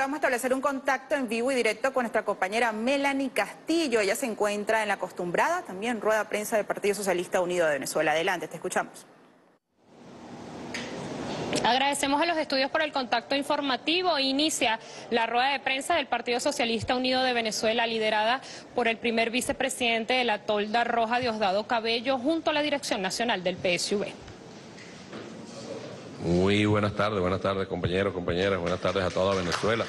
ahora vamos a establecer un contacto en vivo y directo con nuestra compañera Melanie Castillo. Ella se encuentra en la acostumbrada también rueda de prensa del Partido Socialista Unido de Venezuela. Adelante, te escuchamos. Agradecemos a los estudios por el contacto informativo. Inicia la rueda de prensa del Partido Socialista Unido de Venezuela, liderada por el primer vicepresidente de la Tolda Roja, Diosdado Cabello, junto a la dirección nacional del PSUV. Muy buenas tardes compañeros, compañeras, buenas tardes a toda Venezuela.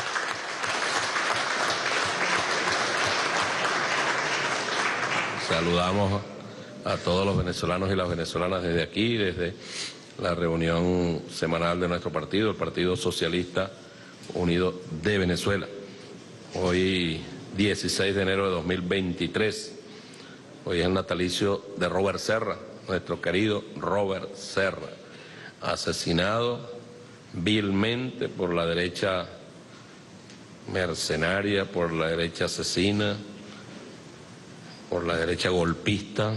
Saludamos a todos los venezolanos y las venezolanas desde aquí, desde la reunión semanal de nuestro partido, el Partido Socialista Unido de Venezuela. Hoy, 16 de enero de 2023, hoy es el natalicio de Robert Serra, nuestro querido Robert Serra, asesinado vilmente por la derecha mercenaria, por la derecha asesina, por la derecha golpista,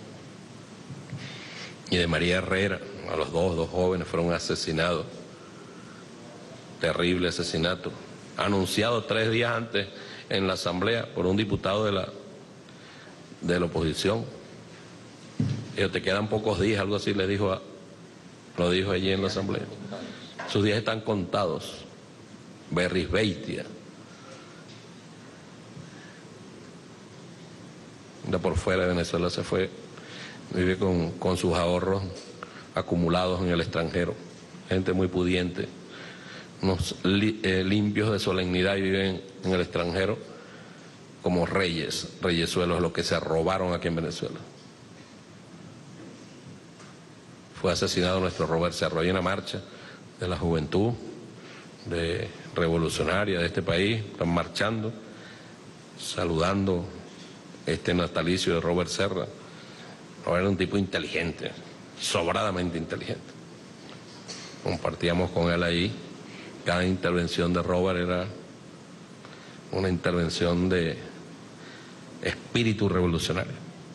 y de María Herrera. A los dos jóvenes fueron asesinados. Terrible asesinato. Anunciado 3 días antes en la asamblea por un diputado de la oposición. Ellos, te quedan pocos días, algo así le dijo lo dijo allí en la asamblea. Sus días están contados. Berris Beitia. De por fuera de Venezuela se fue, vive con sus ahorros acumulados en el extranjero. Gente muy pudiente, unos limpios de solemnidad, y viven en el extranjero como reyesuelos, lo que se robaron aquí en Venezuela. Fue asesinado nuestro Robert Serra. Hay una marcha de la juventud revolucionaria de este país, están marchando, saludando este natalicio de Robert Serra. Robert era un tipo inteligente, sobradamente inteligente. Compartíamos con él ahí. Cada intervención de Robert era una intervención de espíritu revolucionario.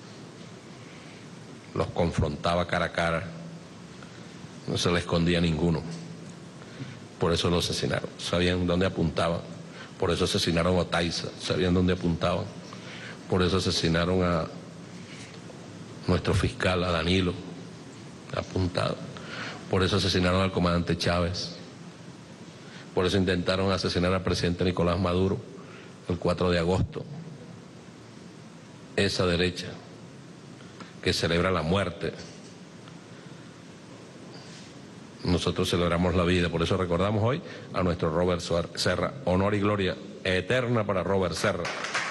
Los confrontaba cara a cara, no se le escondía a ninguno. Por eso lo asesinaron, sabían dónde apuntaban. Por eso asesinaron a Oteiza, sabían dónde apuntaban. Por eso asesinaron a nuestro fiscal, a Danilo, apuntado. Por eso asesinaron al comandante Chávez. Por eso intentaron asesinar al presidente Nicolás Maduro el 4 de agosto. Esa derecha que celebra la muerte. Nosotros celebramos la vida, por eso recordamos hoy a nuestro Robert Serra. Honor y gloria eterna para Robert Serra.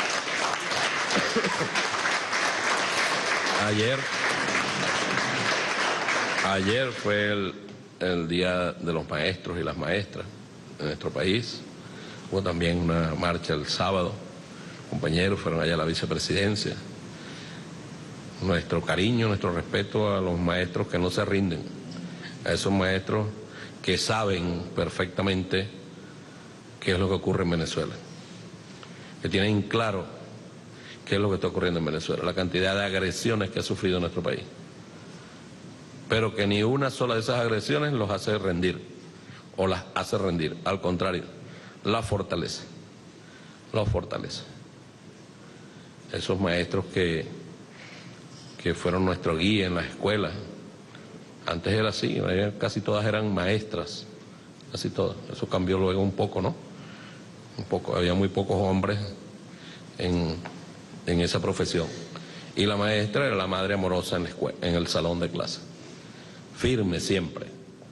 Ayer fue el Día de los Maestros y las Maestras en nuestro país. Hubo también una marcha el sábado. Compañeros fueron allá a la vicepresidencia. Nuestro cariño, nuestro respeto a los maestros que no se rinden, a esos maestros que saben perfectamente qué es lo que ocurre en Venezuela, que tienen claro qué es lo que está ocurriendo en Venezuela, la cantidad de agresiones que ha sufrido nuestro país, pero que ni una sola de esas agresiones los hace rendir o las hace rendir, al contrario, las fortalece, los fortalece. Esos maestros que fueron nuestro guía en las escuelas. Antes era así, casi todas eran maestras, casi todas. Eso cambió luego un poco, ¿no? Un poco, había muy pocos hombres en esa profesión. Y la maestra era la madre amorosa en la escuela, en el salón de clase. Firme siempre,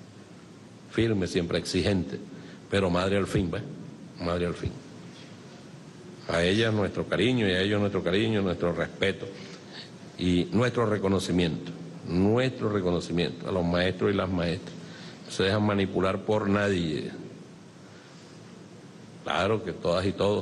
exigente, pero madre al fin, ¿ves? Madre al fin. A ella nuestro cariño y a ellos nuestro cariño, nuestro respeto y nuestro reconocimiento a los maestros y las maestras. No se dejan manipular por nadie. Claro que todas y todos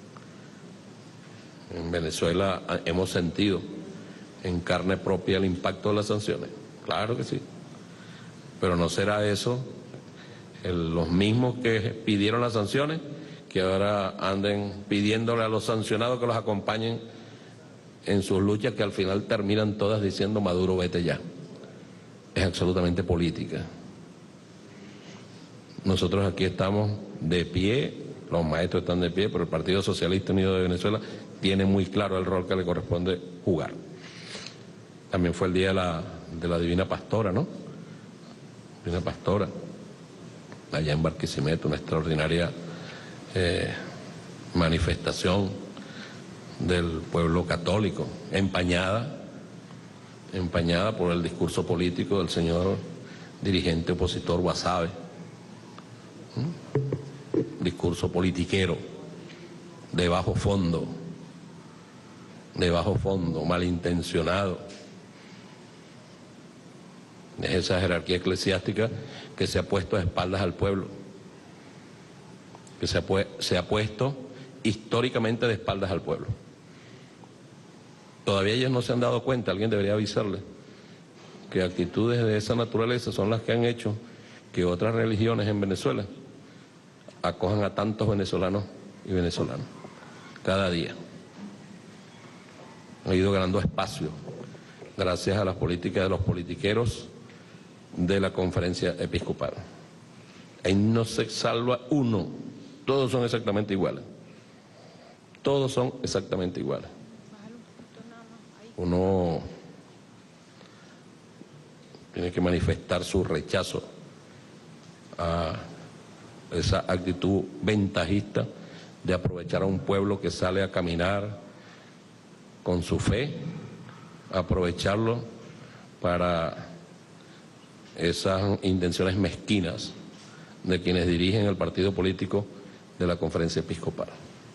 en Venezuela hemos sentido en carne propia el impacto de las sanciones. Claro que sí. Pero no será eso los mismos que pidieron las sanciones que ahora anden pidiéndole a los sancionados que los acompañen en sus luchas, que al final terminan todas diciendo Maduro vete ya. Es absolutamente política. Nosotros aquí estamos de pie, los maestros están de pie, pero el Partido Socialista Unido de Venezuela tiene muy claro el rol que le corresponde jugar. También fue el día de la Divina Pastora, ¿no? Divina Pastora, allá en Barquisimeto, una extraordinaria manifestación del pueblo católico, empañada por el discurso político del señor dirigente opositor Guasabe. Discurso politiquero, de bajo fondo, malintencionado. Es esa jerarquía eclesiástica que se ha puesto a espaldas al pueblo, que se ha puesto históricamente de espaldas al pueblo. Todavía ellos no se han dado cuenta, alguien debería avisarles, que actitudes de esa naturaleza son las que han hecho que otras religiones en Venezuela acojan a tantos venezolanos y venezolanas cada día. Ha ido ganando espacio gracias a las políticas de los politiqueros de la Conferencia Episcopal. Ahí no se salva uno, todos son exactamente iguales. Todos son exactamente iguales. Uno tiene que manifestar su rechazo a esa actitud ventajista de aprovechar a un pueblo que sale a caminar con su fe, aprovecharlo para esas intenciones mezquinas de quienes dirigen el partido político de la Conferencia Episcopal.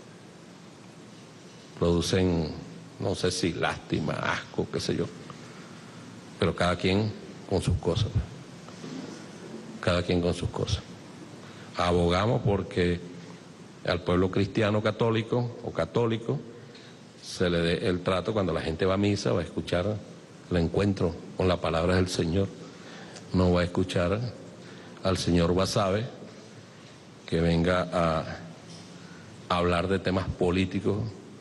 Producen, no sé si lástima, asco, qué sé yo, pero cada quien con sus cosas. Cada quien con sus cosas. Abogamos porque al pueblo cristiano católico o católico se le dé el trato cuando la gente va a misa, va a escuchar el encuentro con la palabra del Señor. No va a escuchar al señor Guasabe que venga a hablar de temas políticos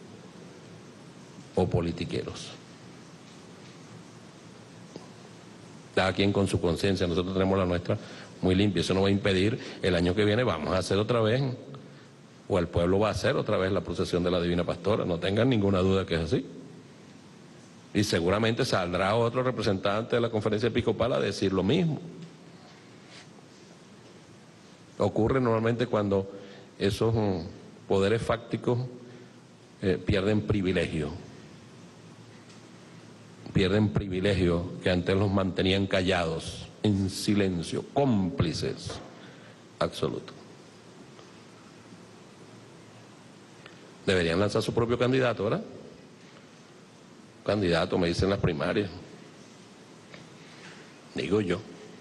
o politiqueros. Cada quien con su conciencia, nosotros tenemos la nuestra muy limpia. Eso no va a impedir, el año que viene vamos a hacer otra vez, o el pueblo va a hacer otra vez la procesión de la Divina Pastora, no tengan ninguna duda que es así. Y seguramente saldrá otro representante de la Conferencia Episcopal a decir lo mismo. Ocurre normalmente cuando esos poderes fácticos pierden privilegio. Pierden privilegios que antes los mantenían callados, en silencio, cómplices absolutos. Deberían lanzar su propio candidato, ¿verdad? Candidato, me dicen las primarias. Digo yo.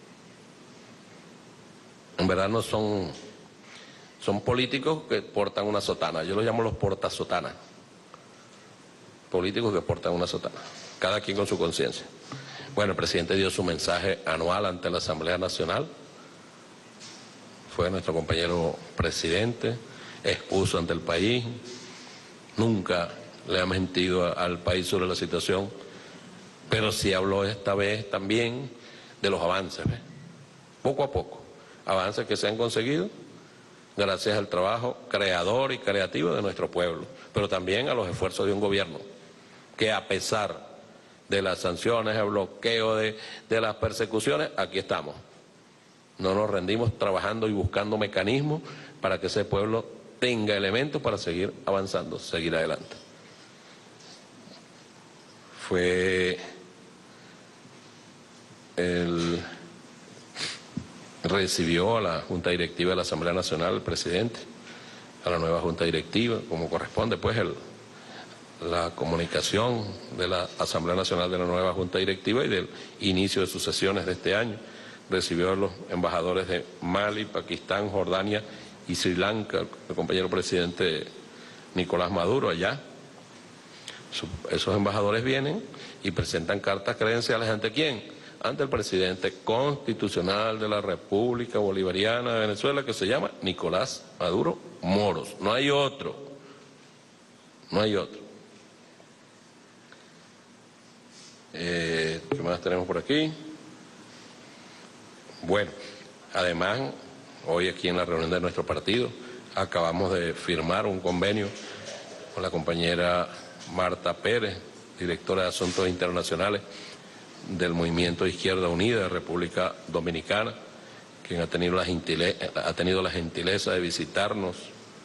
En verdad no son políticos que portan una sotana. Yo los llamo los portasotanas. Políticos que portan una sotana. Cada quien con su conciencia. Bueno, el presidente dio su mensaje anual ante la Asamblea Nacional. Fue nuestro compañero presidente, expuso ante el país. Nunca le ha mentido al país sobre la situación, pero sí habló esta vez también de los avances, ¿ves? Poco a poco, avances que se han conseguido gracias al trabajo creador y creativo de nuestro pueblo, pero también a los esfuerzos de un gobierno que, a pesar de las sanciones, el bloqueo, de las persecuciones, aquí estamos. No nos rendimos trabajando y buscando mecanismos para que ese pueblo tenga elementos para seguir avanzando, seguir adelante. Recibió a la Junta Directiva de la Asamblea Nacional, el presidente, a la nueva Junta Directiva, como corresponde, pues la comunicación de la Asamblea Nacional de la nueva Junta Directiva y del inicio de sus sesiones de este año. Recibió a los embajadores de Mali, Pakistán, Jordania y Sri Lanka, el compañero presidente Nicolás Maduro allá. Esos embajadores vienen y presentan cartas credenciales ¿ante quién? Ante el presidente constitucional de la República Bolivariana de Venezuela, que se llama Nicolás Maduro Moros. No hay otro. No hay otro. ¿Qué más tenemos por aquí? Bueno, además hoy aquí en la reunión de nuestro partido. Acabamos de firmar un convenio con la compañera Marta Pérez, directora de Asuntos Internacionales del Movimiento Izquierda Unida de República Dominicana, quien ha tenido la gentileza de visitarnos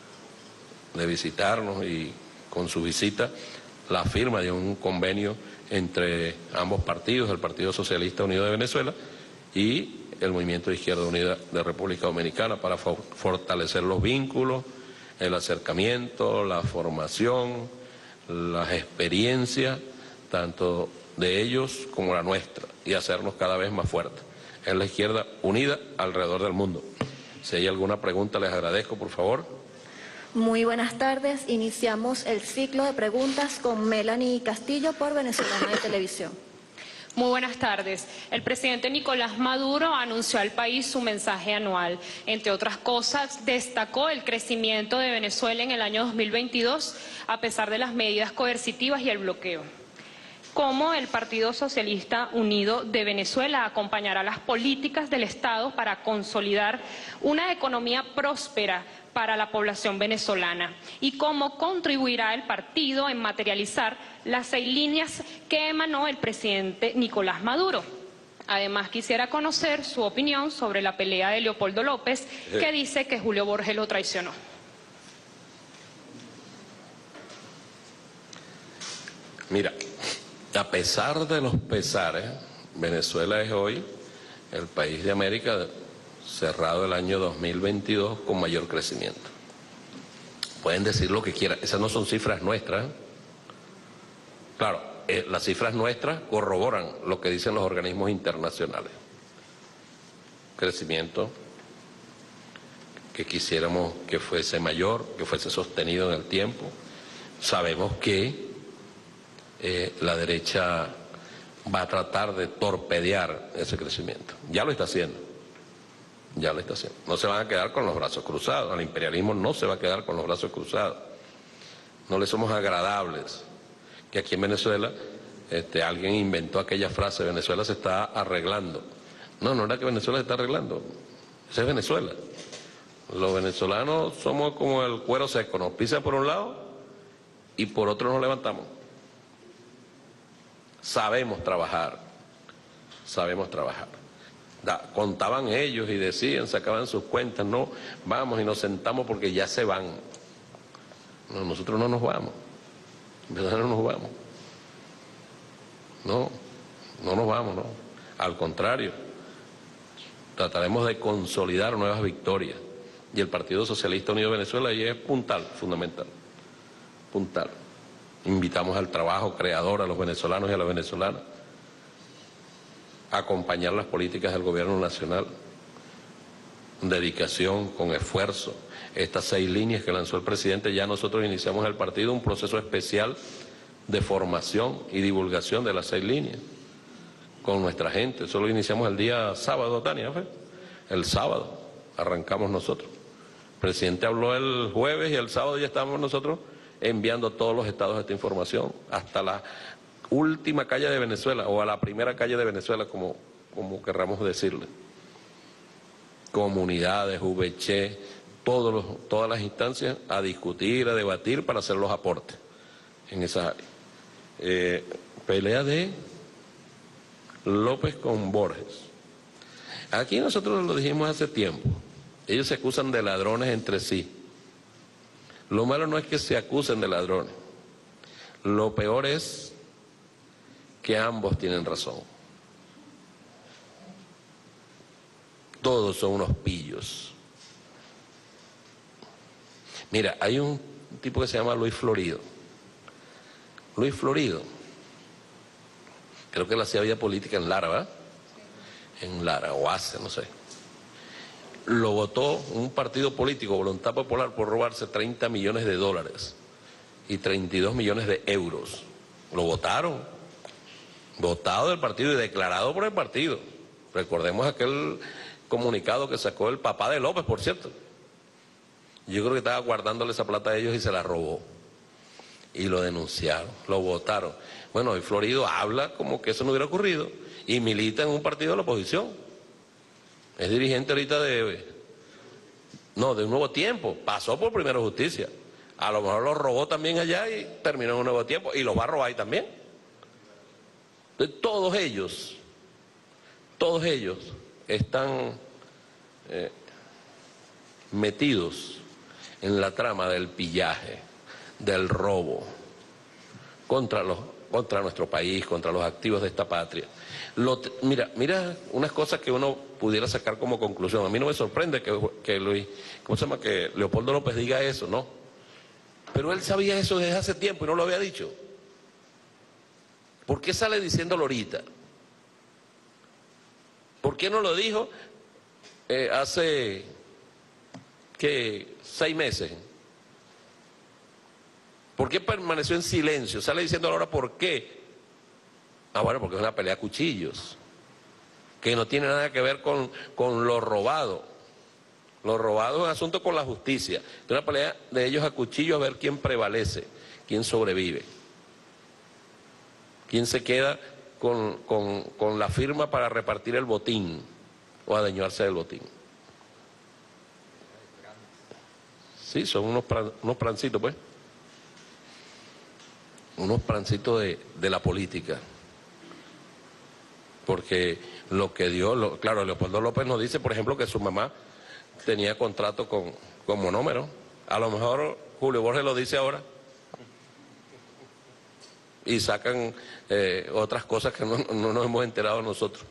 y con su visita la firma de un convenio entre ambos partidos, el Partido Socialista Unido de Venezuela y el Movimiento de Izquierda Unida de República Dominicana, para fortalecer los vínculos, el acercamiento, la formación, las experiencias, tanto de ellos como la nuestra, y hacernos cada vez más fuertes. Es la izquierda unida alrededor del mundo. Si hay alguna pregunta, les agradezco, por favor. Muy buenas tardes. Iniciamos el ciclo de preguntas con Melanie Castillo por Venezolana de Televisión. Muy buenas tardes. El presidente Nicolás Maduro anunció al país su mensaje anual. Entre otras cosas, destacó el crecimiento de Venezuela en el año 2022, a pesar de las medidas coercitivas y el bloqueo. ¿Cómo el Partido Socialista Unido de Venezuela acompañará las políticas del Estado para consolidar una economía próspera para la población venezolana? ¿Y cómo contribuirá el partido en materializar las 6 líneas que emanó el presidente Nicolás Maduro? Además, quisiera conocer su opinión sobre la pelea de Leopoldo López, que dice que Julio Borges lo traicionó. Mira, a pesar de los pesares, Venezuela es hoy el país de América cerrado el año 2022 con mayor crecimiento. Pueden decir lo que quieran, esas no son cifras nuestras. Claro, las cifras nuestras corroboran lo que dicen los organismos internacionales. Crecimiento que quisiéramos que fuese mayor, que fuese sostenido en el tiempo. Sabemos que la derecha va a tratar de torpedear ese crecimiento. Ya lo está haciendo. Ya lo está haciendo. No se van a quedar con los brazos cruzados. El imperialismo no se va a quedar con los brazos cruzados. No le somos agradables. Que aquí en Venezuela alguien inventó aquella frase: Venezuela se está arreglando. No, no era que Venezuela se está arreglando. Esa es Venezuela. Los venezolanos somos como el cuero seco. Nos pisa por un lado y por otro nos levantamos. Sabemos trabajar. Sabemos trabajar. Contaban ellos y decían, sacaban sus cuentas, no, vamos y nos sentamos porque ya se van. No, nosotros no nos vamos. En verdad no nos vamos. No nos vamos, no. Al contrario, trataremos de consolidar nuevas victorias. Y el Partido Socialista Unido de Venezuela ahí es puntal, fundamental. Puntal. Invitamos al trabajo creador a los venezolanos y a las venezolanas, a acompañar las políticas del gobierno nacional, dedicación, con esfuerzo. Estas 6 líneas que lanzó el presidente, ya nosotros iniciamos el partido un proceso especial de formación y divulgación de las 6 líneas con nuestra gente. Eso lo iniciamos el día sábado, Tania, ¿fue? El sábado arrancamos nosotros. El presidente habló el jueves y el sábado ya estábamos nosotros enviando a todos los estados esta información, hasta la última calle de Venezuela, o a la primera calle de Venezuela, como querramos decirle. Comunidades, VC, todas las instancias a discutir, a debatir para hacer los aportes en esas áreas. Pelea de López con Borges. Aquí nosotros lo dijimos hace tiempo. Ellos se acusan de ladrones entre sí. Lo malo no es que se acusen de ladrones. Lo peor es que ambos tienen razón. Todos son unos pillos. Mira, hay un tipo que se llama Luis Florido. Luis Florido, creo que él hacía vida política en Lara, ¿verdad? En Lara, o hace, no sé. Lo votó un partido político, Voluntad Popular, por robarse 30 millones de dólares y 32 millones de euros. Lo votaron. Votado del partido y declarado por el partido. Recordemos aquel comunicado que sacó el papá de López, por cierto. Yo creo que estaba guardándole esa plata a ellos y se la robó. Y lo denunciaron, lo votaron. Bueno, hoy Florido habla como que eso no hubiera ocurrido y milita en un partido de la oposición. Es dirigente ahorita No, de un nuevo tiempo. Pasó por Primero Justicia. A lo mejor lo robó también allá y terminó en un nuevo tiempo. Y lo va a robar ahí también. Entonces, todos ellos están metidos en la trama del pillaje, del robo, contra nuestro país, contra los activos de esta patria. Mira unas cosas que uno pudiera sacar como conclusión. A mí no me sorprende que Leopoldo López diga eso, ¿no? Pero él sabía eso desde hace tiempo y no lo había dicho. ¿Por qué sale diciéndolo ahorita? ¿Por qué no lo dijo hace, 6 meses? ¿Por qué permaneció en silencio? Sale diciendo ahora por qué. Bueno, porque es una pelea a cuchillos, que no tiene nada que ver con lo robado. Lo robado es un asunto con la justicia. Es una pelea de ellos a cuchillos a ver quién prevalece, quién sobrevive, quién se queda con la firma para repartir el botín o adueñarse del botín. Sí, son unos prancitos, pues. Unos prancitos de la política. Porque lo que dio, claro, Leopoldo López nos dice, por ejemplo, que su mamá tenía contrato con Monómero. A lo mejor Julio Borges lo dice ahora. Y sacan otras cosas que no nos hemos enterado nosotros.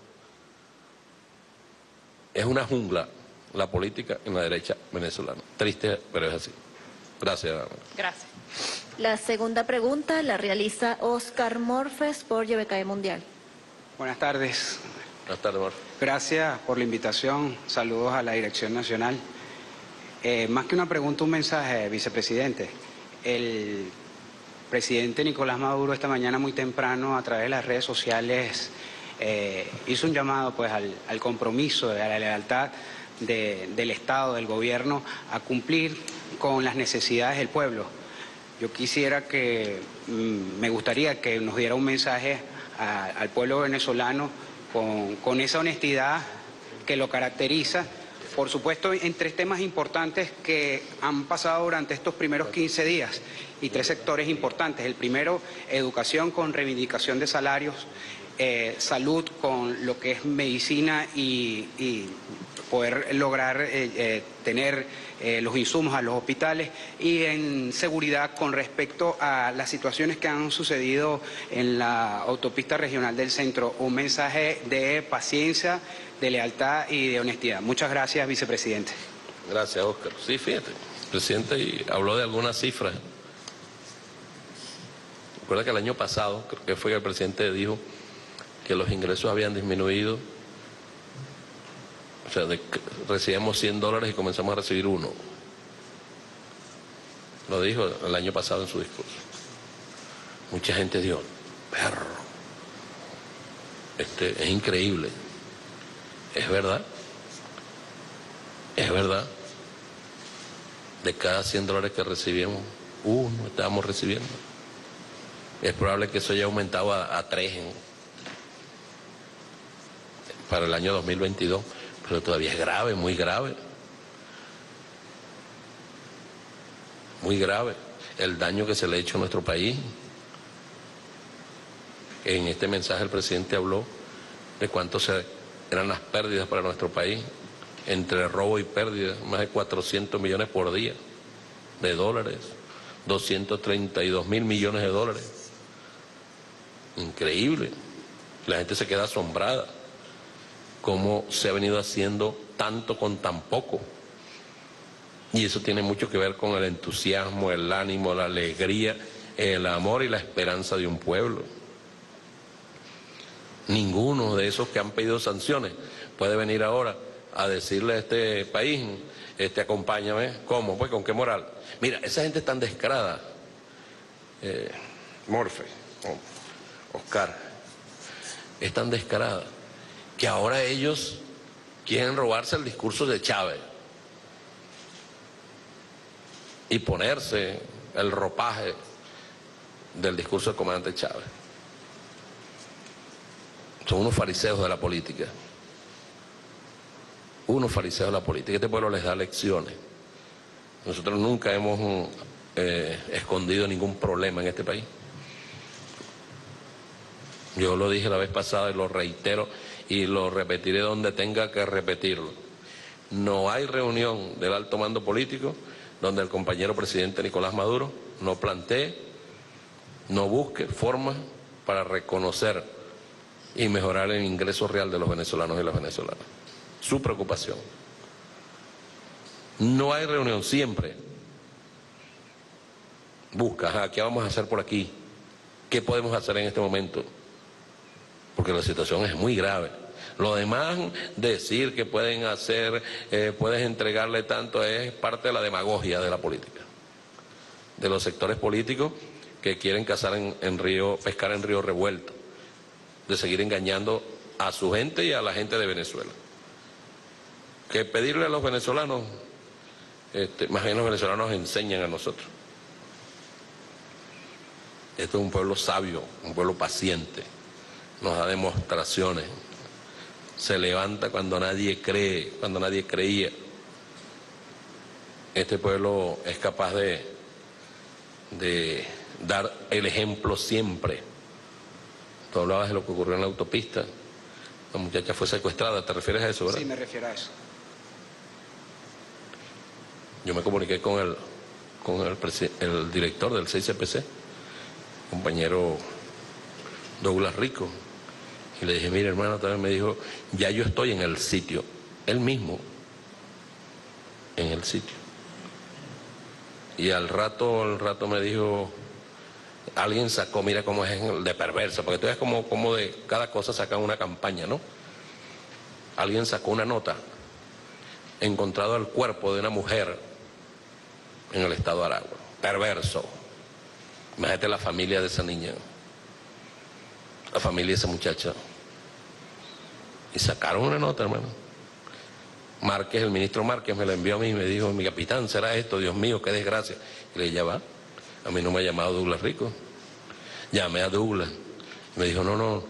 Es una jungla la política en la derecha venezolana. Triste, pero es así. Gracias. Gracias. La segunda pregunta la realiza Oscar Morfes por YBKE Mundial. Buenas tardes. Buenas tardes, Marco. Gracias por la invitación. Saludos a la Dirección Nacional. Más que una pregunta, un mensaje, vicepresidente. El presidente Nicolás Maduro esta mañana muy temprano a través de las redes sociales hizo un llamado pues al compromiso, a la lealtad del Estado, del gobierno, a cumplir con las necesidades del pueblo. Yo quisiera me gustaría que nos diera un mensaje al pueblo venezolano con esa honestidad que lo caracteriza, por supuesto en 3 temas importantes que han pasado durante estos primeros 15 días y 3 sectores importantes. El primero, educación con reivindicación de salarios, salud con lo que es medicina y poder lograr tener los insumos a los hospitales, y en seguridad con respecto a las situaciones que han sucedido en la autopista regional del centro. Un mensaje de paciencia, de lealtad y de honestidad. Muchas gracias, vicepresidente. Gracias, Oscar. Sí, fíjate, el presidente habló de algunas cifras. Recuerda que el año pasado, creo que fue que el presidente dijo que los ingresos habían disminuido. O sea, recibíamos $100 y comenzamos a recibir 1. Lo dijo el año pasado en su discurso. Mucha gente dijo, perro, es increíble. Es verdad. Es verdad. De cada $100 que recibíamos, 1 estábamos recibiendo. Es probable que eso haya aumentado a 3 para el año 2022. Pero todavía es grave, muy grave. Muy grave el daño que se le ha hecho a nuestro país. En este mensaje el presidente habló de cuánto eran las pérdidas para nuestro país, entre robo y pérdida, más de 400 millones por día de dólares, 232.000 millones de dólares. Increíble. La gente se queda asombrada. Cómo se ha venido haciendo tanto con tan poco. Y eso tiene mucho que ver con el entusiasmo, el ánimo, la alegría, el amor y la esperanza de un pueblo. Ninguno de esos que han pedido sanciones puede venir ahora a decirle a este país, acompáñame. ¿Cómo? Pues, ¿con qué moral? Mira, esa gente es tan descarada. Morfe, Oscar, es tan descarada que ahora ellos quieren robarse el discurso de Chávez y ponerse el ropaje del discurso del comandante Chávez. Son unos fariseos de la política. Unos fariseos de la política. Este pueblo les da lecciones. Nosotros nunca hemos escondido ningún problema en este país. Yo lo dije la vez pasada y lo reitero y lo repetiré donde tenga que repetirlo. No hay reunión del alto mando político donde el compañero presidente Nicolás Maduro no plantee, no busque formas para reconocer y mejorar el ingreso real de los venezolanos y las venezolanas. Su preocupación. No hay reunión, siempre busca, ¿qué vamos a hacer por aquí? ¿Qué podemos hacer en este momento? Porque la situación es muy grave. Lo demás, decir que pueden hacer, puedes entregarle tanto, es parte de la demagogia de la política. De los sectores políticos que quieren pescar en río revuelto. De seguir engañando a su gente y a la gente de Venezuela. Que pedirle a los venezolanos, más bien los venezolanos enseñan a nosotros. Esto es un pueblo sabio, un pueblo paciente. Nos da demostraciones, se levanta cuando nadie cree, cuando nadie creía. Este pueblo es capaz de dar el ejemplo siempre. Tú hablabas de lo que ocurrió en la autopista, la muchacha fue secuestrada, ¿te refieres a eso, verdad? Sí, me refiero a eso. Yo me comuniqué con el director del 6CPC, compañero Douglas Rico, y le dije, mire hermano, también me dijo, ya yo estoy en el sitio, él mismo, en el sitio. Y al rato me dijo, alguien sacó, mira cómo es de perversa, porque tú ves como de cada cosa sacan una campaña, ¿no? Alguien sacó una nota, encontrado el cuerpo de una mujer en el estado de Aragua, perverso. Imagínate la familia de esa niña, la familia de esa muchacha. Y sacaron una nota, hermano. Márquez, el ministro Márquez me la envió a mí y me dijo, mi capitán, ¿será esto? Dios mío, qué desgracia. Y le dije, ya va. A mí no me ha llamado Douglas Rico. Llamé a Douglas. Y me dijo, no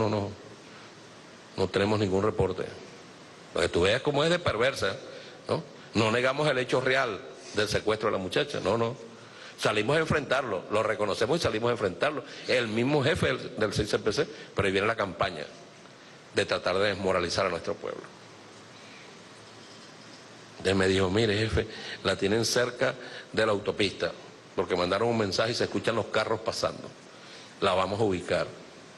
tenemos ningún reporte. Para que tú veas cómo es de perversa, ¿no? No negamos el hecho real del secuestro de la muchacha, no. Salimos a enfrentarlo, lo reconocemos y salimos a enfrentarlo. El mismo jefe del 6CPC, pero ahí viene la campaña de tratar de desmoralizar a nuestro pueblo. Entonces me dijo, mire jefe, la tienen cerca de la autopista, porque mandaron un mensaje y se escuchan los carros pasando. La vamos a ubicar.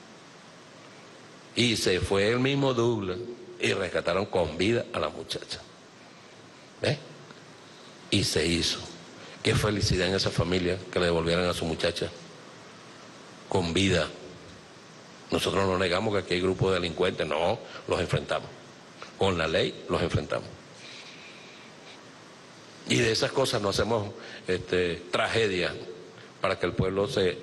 Y se fue el mismo Douglas y rescataron con vida a la muchacha. ¿Ves? Y se hizo. Qué felicidad en esa familia que le devolvieran a su muchacha con vida. Nosotros no negamos que aquí hay grupos de delincuentes, no, los enfrentamos. Con la ley los enfrentamos. Y de esas cosas no hacemos tragedias para que el pueblo se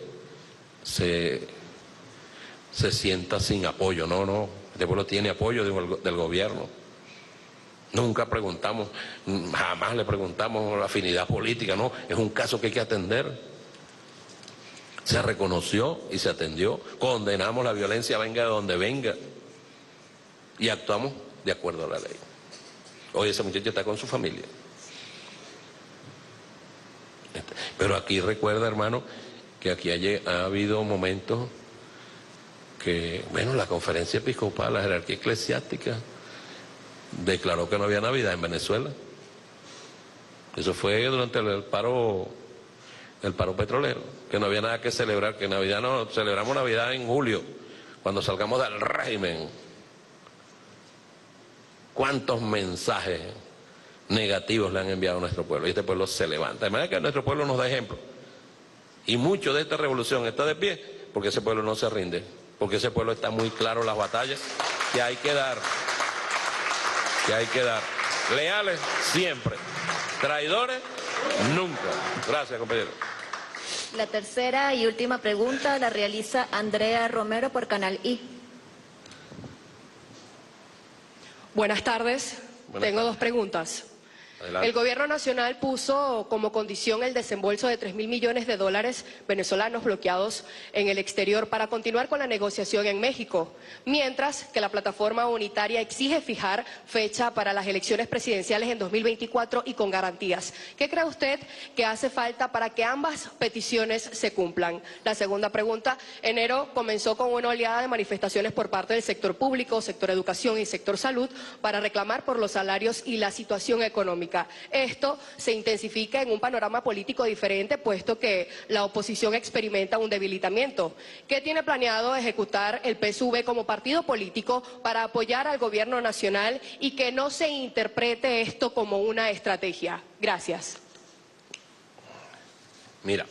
sienta sin apoyo. No, este pueblo tiene apoyo del gobierno. Nunca preguntamos, jamás le preguntamos la afinidad política, no, es un caso que hay que atender. Se reconoció y se atendió, condenamos la violencia venga de donde venga y actuamos de acuerdo a la ley. Hoy esa muchacha está con su familia. Pero aquí recuerda, hermano, que aquí ha habido momentos que, bueno, la conferencia episcopal, la jerarquía eclesiástica, declaró que no había Navidad en Venezuela. Eso fue durante el paro petrolero, que no había nada que celebrar, que Navidad no, celebramos Navidad en julio, cuando salgamos del régimen. ¿Cuántos mensajes negativos le han enviado a nuestro pueblo? Y este pueblo se levanta. De manera que nuestro pueblo nos da ejemplo. Y mucho de esta revolución está de pie porque ese pueblo no se rinde, porque ese pueblo está muy claro las batallas que hay que dar. Leales siempre, traidores nunca. Gracias, compañero. La tercera y última pregunta la realiza Andrea Romero por Canal I. Buenas tardes. Tengo dos preguntas. Adelante. El gobierno nacional puso como condición el desembolso de 3.000 millones de dólares venezolanos bloqueados en el exterior para continuar con la negociación en México, mientras que la plataforma unitaria exige fijar fecha para las elecciones presidenciales en 2024 y con garantías. ¿Qué cree usted que hace falta para que ambas peticiones se cumplan? La segunda pregunta, enero comenzó con una oleada de manifestaciones por parte del sector público, sector educación y sector salud para reclamar por los salarios y la situación económica. Esto se intensifica en un panorama político diferente, puesto que la oposición experimenta un debilitamiento. ¿Qué tiene planeado ejecutar el PSV como partido político para apoyar al gobierno nacional y que no se interprete esto como una estrategia? Gracias. Mira,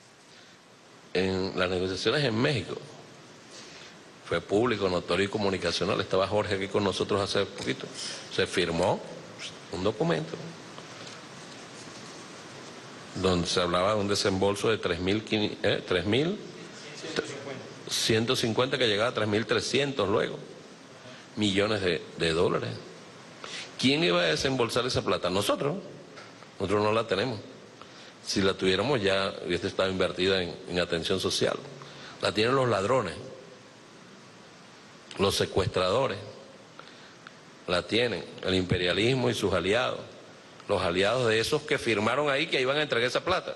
en las negociaciones en México fue público, notorio y comunicacional. Estaba Jorge aquí con nosotros hace poquito. Se firmó un documento donde se hablaba de un desembolso de 3.150 que llegaba a 3.300 luego millones de dólares. ¿Quién iba a desembolsar esa plata? Nosotros no la tenemos. Si la tuviéramos ya hubiese estado invertida en atención social. La tienen los ladrones, los secuestradores, la tienen el imperialismo y sus aliados, los aliados de esos que firmaron ahí que iban a entregar esa plata.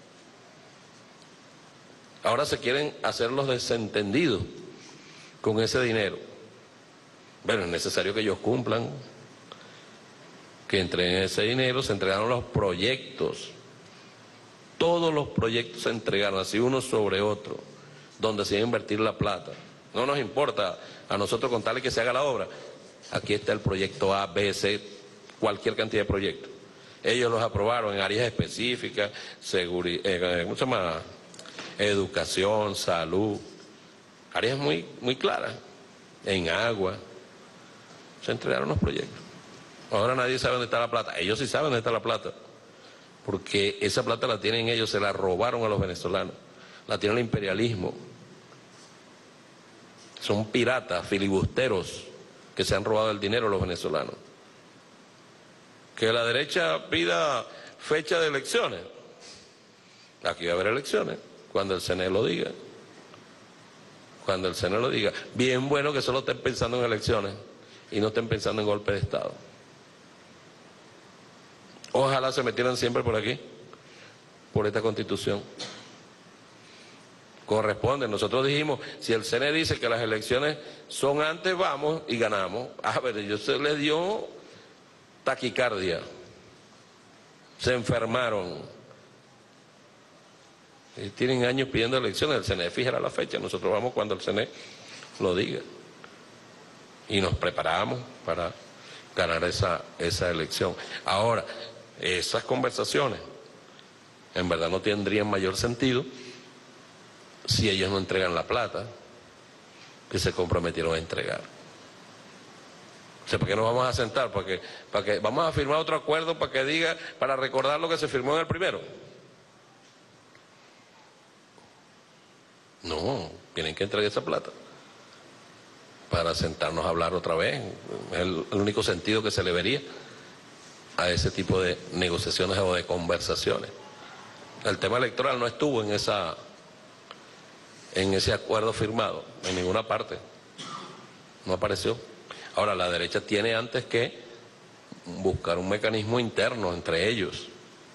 Ahora se quieren hacer los desentendidos con ese dinero. Bueno, es necesario que ellos cumplan, que entreguen ese dinero. Se entregaron los proyectos, todos los proyectos se entregaron, así uno sobre otro, donde se iba a invertir la plata. No nos importa a nosotros contarle que se haga la obra. Aquí está el proyecto A, B, C, cualquier cantidad de proyectos. Ellos los aprobaron en áreas específicas, educación, salud, áreas muy claras, en agua. Se entregaron los proyectos. Ahora nadie sabe dónde está la plata. Ellos sí saben dónde está la plata, porque esa plata la tienen ellos, se la robaron a los venezolanos, la tiene el imperialismo. Son piratas, filibusteros, que se han robado el dinero a los venezolanos. Que la derecha pida fecha de elecciones. Aquí va a haber elecciones, cuando el CNE lo diga. Cuando el CNE lo diga. Bien bueno que solo estén pensando en elecciones y no estén pensando en golpe de Estado. Ojalá se metieran siempre por aquí, por esta Constitución. Corresponde. Nosotros dijimos, si el CNE dice que las elecciones son antes, vamos y ganamos. A ver, ellos se les dio taquicardia, se enfermaron y tienen años pidiendo elecciones. El CNE fijará la fecha, nosotros vamos cuando el CNE lo diga y nos preparamos para ganar esa elección. Ahora, esas conversaciones en verdad no tendrían mayor sentido si ellos no entregan la plata que se comprometieron a entregar. O sea, ¿por qué nos vamos a sentar? ¿Para que vamos a firmar otro acuerdo para que diga, para recordar lo que se firmó en el primero? No, tienen que entregar esa plata para sentarnos a hablar otra vez. Es el único sentido que se le vería a ese tipo de negociaciones o de conversaciones. El tema electoral no estuvo en ese acuerdo firmado, en ninguna parte. No apareció. Ahora, la derecha tiene antes que buscar un mecanismo interno entre ellos.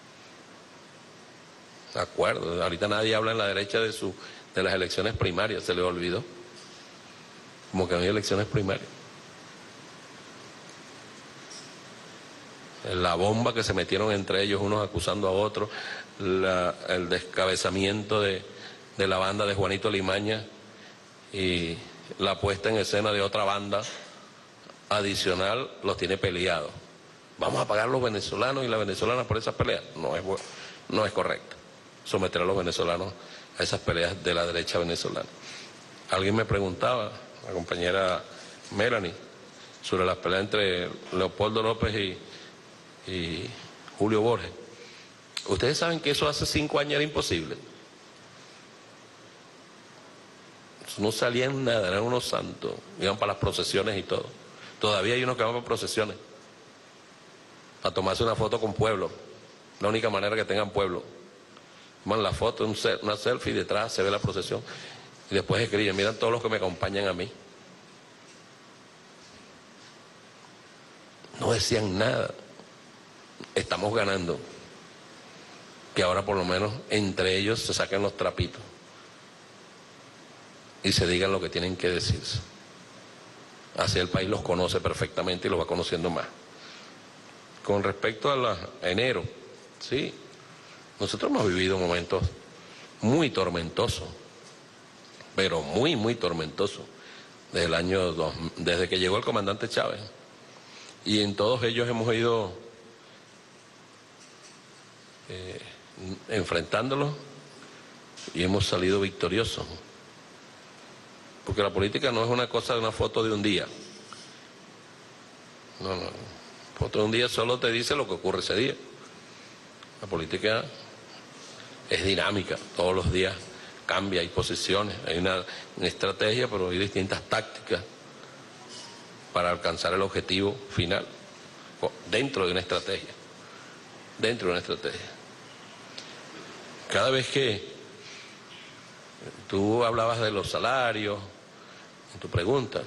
¿De acuerdo? Ahorita nadie habla en la derecha de las elecciones primarias, se le olvidó. Como que no hay elecciones primarias. La bomba que se metieron entre ellos, unos acusando a otros, el descabezamiento de la banda de Juanito Limaña y la puesta en escena de otra banda adicional, los tiene peleados. ¿Vamos a pagar los venezolanos y las venezolanas por esas peleas? No es correcto someter a los venezolanos a esas peleas de la derecha venezolana. Alguien me preguntaba, la compañera Melanie, sobre las peleas entre Leopoldo López y Julio Borges. Ustedes saben que eso hace 5 años era imposible. No salían nada, eran unos santos, iban para las procesiones y todo. Todavía hay unos que van para procesiones. a tomarse una foto con pueblo. La única manera que tengan pueblo. Toman la foto, una selfie, y detrás se ve la procesión. Y después escriben, miran todos los que me acompañan a mí. No decían nada. Estamos ganando. Que ahora por lo menos entre ellos se saquen los trapitos. Y se digan lo que tienen que decirse. Así el país los conoce perfectamente y los va conociendo más. Con respecto a enero, sí, nosotros hemos vivido momentos muy tormentosos, pero muy, muy tormentosos, desde que llegó el comandante Chávez. Y en todos ellos hemos ido enfrentándolos y hemos salido victoriosos. Porque la política no es una cosa de una foto de un día. No. Foto de un día solo te dice lo que ocurre ese día. La política es dinámica, todos los días cambia, hay posiciones, hay una estrategia, pero hay distintas tácticas para alcanzar el objetivo final, dentro de una estrategia. Dentro de una estrategia. Cada vez que tú hablabas de los salarios, en tu pregunta,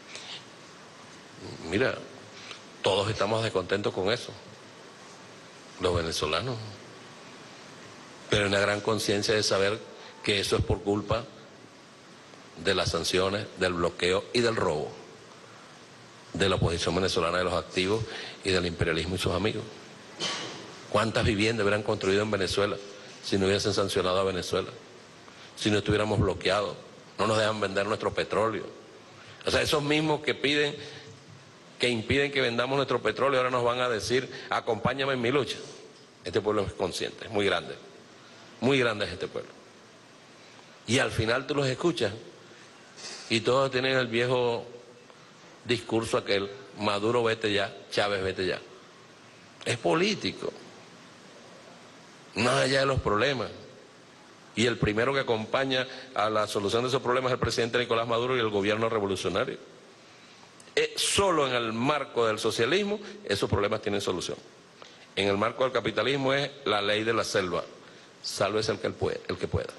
mira, todos estamos descontentos con eso, los venezolanos, pero hay una gran conciencia de saber que eso es por culpa de las sanciones, del bloqueo y del robo de la oposición venezolana, de los activos y del imperialismo y sus amigos. ¿Cuántas viviendas hubieran construido en Venezuela si no hubiesen sancionado a Venezuela? Si no estuviéramos bloqueados, no nos dejan vender nuestro petróleo. O sea, esos mismos que impiden que vendamos nuestro petróleo, ahora nos van a decir, acompáñame en mi lucha. Este pueblo es consciente, es muy grande es este pueblo. Y al final tú los escuchas y todos tienen el viejo discurso aquel, Maduro vete ya, Chávez vete ya. Es político, más allá de los problemas. Y el primero que acompaña a la solución de esos problemas es el presidente Nicolás Maduro y el gobierno revolucionario. Solo en el marco del socialismo esos problemas tienen solución. En el marco del capitalismo es la ley de la selva. Sálvese el que pueda.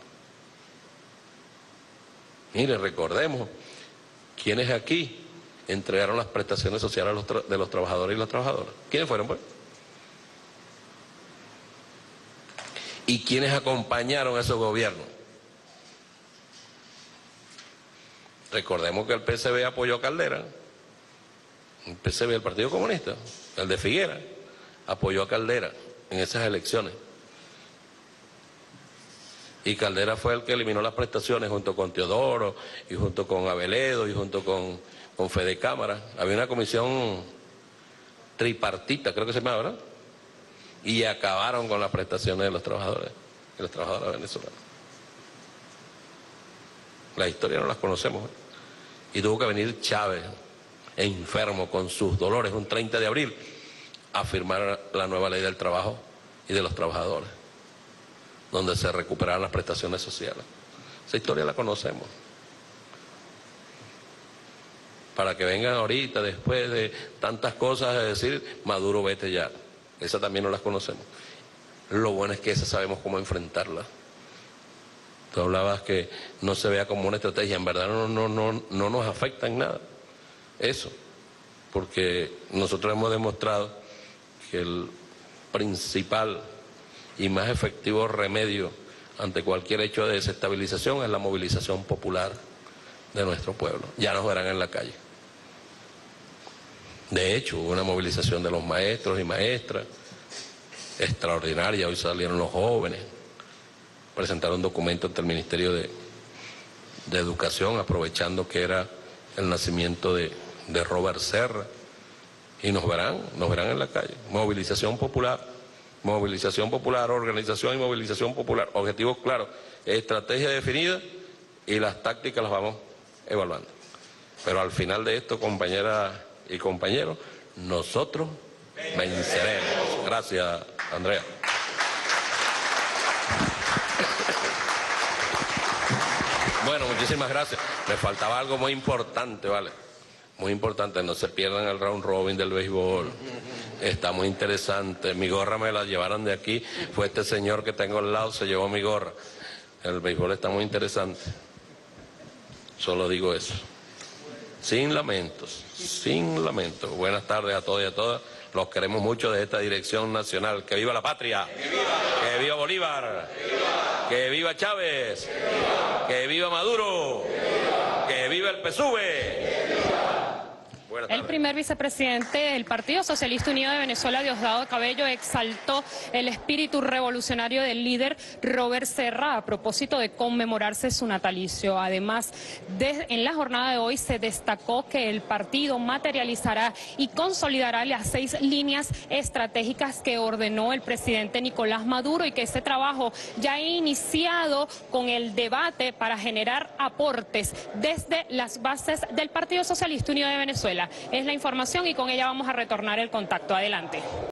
Mire, recordemos quiénes aquí entregaron las prestaciones sociales de los trabajadores y las trabajadoras. ¿Quiénes fueron, pues? ¿Y quiénes acompañaron a esos gobiernos? Recordemos que el PCB apoyó a Caldera. El PCB, el Partido Comunista, el de Figuera, apoyó a Caldera en esas elecciones. Y Caldera fue el que eliminó las prestaciones junto con Teodoro, y junto con Aveledo, y junto con Fede Cámara. Había una comisión tripartita, creo que se llama, ¿verdad? Y acabaron con las prestaciones de los trabajadores y las trabajadoras venezolanas. La historia no las conocemos, ¿eh? Y tuvo que venir Chávez, enfermo, con sus dolores, un 30 de abril, a firmar la nueva ley del trabajo y de los trabajadores, donde se recuperaran las prestaciones sociales. Esa historia la conocemos. Para que vengan ahorita, después de tantas cosas, a decir, Maduro vete ya. Esa también no las conocemos. Lo bueno es que esa sabemos cómo enfrentarla. Tú hablabas que no se vea como una estrategia, en verdad no nos afecta en nada eso, porque nosotros hemos demostrado que el principal y más efectivo remedio ante cualquier hecho de desestabilización es la movilización popular de nuestro pueblo. Ya nos verán en la calle. De hecho, hubo una movilización de los maestros y maestras extraordinaria. Hoy salieron los jóvenes, presentaron un documento ante el Ministerio de Educación, aprovechando que era el nacimiento de Robert Serra, y nos verán en la calle. Movilización popular, organización y movilización popular. Objetivos claros, estrategia definida, y las tácticas las vamos evaluando. Pero al final de esto, compañeras y compañeros, nosotros venceremos. Gracias, Andrea. Bueno, muchísimas gracias. Me faltaba algo muy importante, ¿vale? Muy importante, no se pierdan el round robin del béisbol. Está muy interesante. Mi gorra me la llevaron de aquí. Fue este señor que tengo al lado, se llevó mi gorra. El béisbol está muy interesante. Solo digo eso. Sin lamentos, sin lamentos. Buenas tardes a todos y a todas. Los queremos mucho de esta dirección nacional. ¡Que viva la patria! ¡Que viva! ¡Que viva Bolívar! ¡Que viva! ¡Que viva Chávez! ¡Que viva! ¡Que viva Maduro! ¡Que viva! ¡Que viva el PSUV! El primer vicepresidente del Partido Socialista Unido de Venezuela, Diosdado Cabello, exaltó el espíritu revolucionario del líder Robert Serra a propósito de conmemorarse su natalicio. Además, en la jornada de hoy se destacó que el partido materializará y consolidará las 6 líneas estratégicas que ordenó el presidente Nicolás Maduro y que ese trabajo ya ha iniciado con el debate para generar aportes desde las bases del Partido Socialista Unido de Venezuela. Es la información y con ella vamos a retornar el contacto. Adelante.